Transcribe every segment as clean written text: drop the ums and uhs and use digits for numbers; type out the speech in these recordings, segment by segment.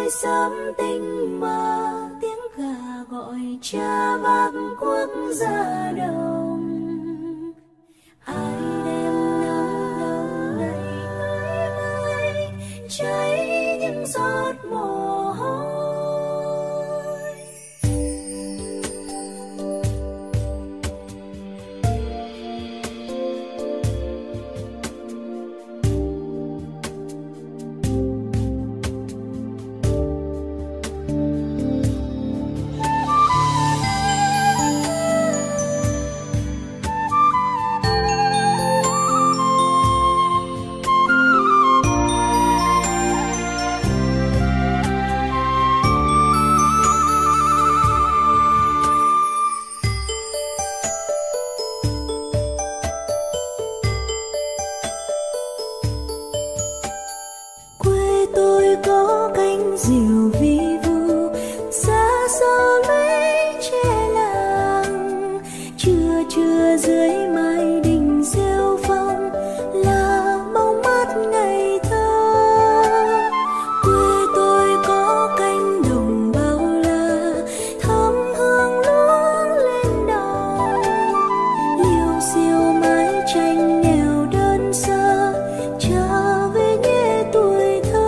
tôi sớm tình mơ, tiếng gà gọi cha bác quốc gia Đồng. Ai đem nắng đông đầy nơi nơi, cháy những giọt mồ hôi. Tôi có cánh diều vi vu xa xôi lũy tre làng, trưa trưa dưới mái đình rêu phong là bóng mát ngày thơ. Quê tôi có cánh đồng bao la, thơm hương lúa lên đồng, liêu xiêu mái tranh nghèo đơn sơ trở về nghe tuổi thơ.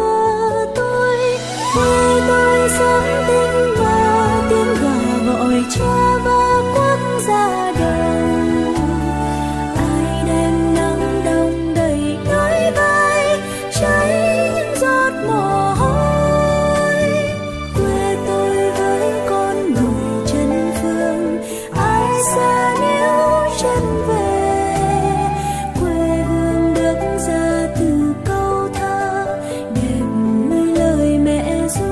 Quê tôi sớm tinh mơ, tiếng gà gọi cha và quốc gia Đồng. Ai đem nắng đông đầy đôi vai, cháy những giọt mồ hôi. Quê tôi với con người chân phương, ai xa níu chân về. Quê hương được ra từ câu thơ đẹp như lời mẹ ru.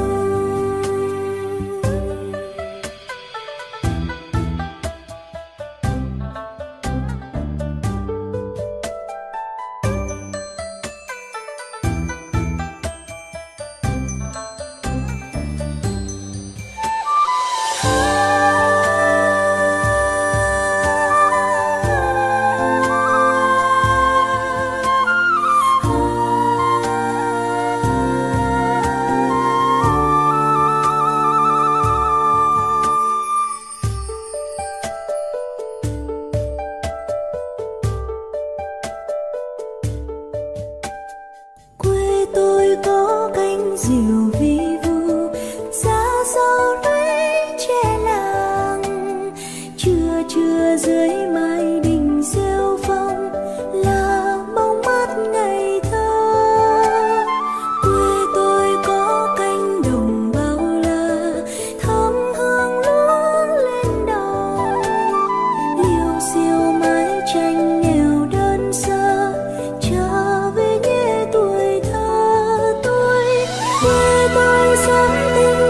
Quê tôi có cánh diều vi vu xa xôi lũy tre làng, trưa trưa dưới mái đình rêu phong là bóng mát ngày thơ. Quê tôi có cánh đồng bao la, thơm hương lúa lên đồng, liêu xiêu mái tranh nghèo đơn sơ trở về nghe tuổi thơ. Quê tôi sớm tinh